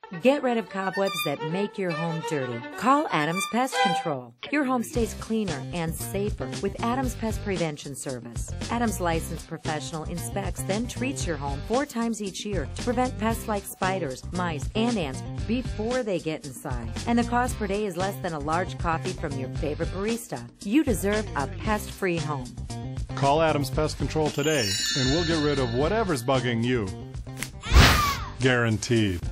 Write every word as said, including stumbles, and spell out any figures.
Get rid of cobwebs that make your home dirty. Call Adams Pest Control. Your home stays cleaner and safer with Adams Pest Prevention Service. Adams licensed professional inspects, then treats your home four times each year to prevent pests like spiders, mice, and ants before they get inside. And the cost per day is less than a large coffee from your favorite barista. You deserve a pest-free home. Call Adams Pest Control today, and we'll get rid of whatever's bugging you. Guaranteed.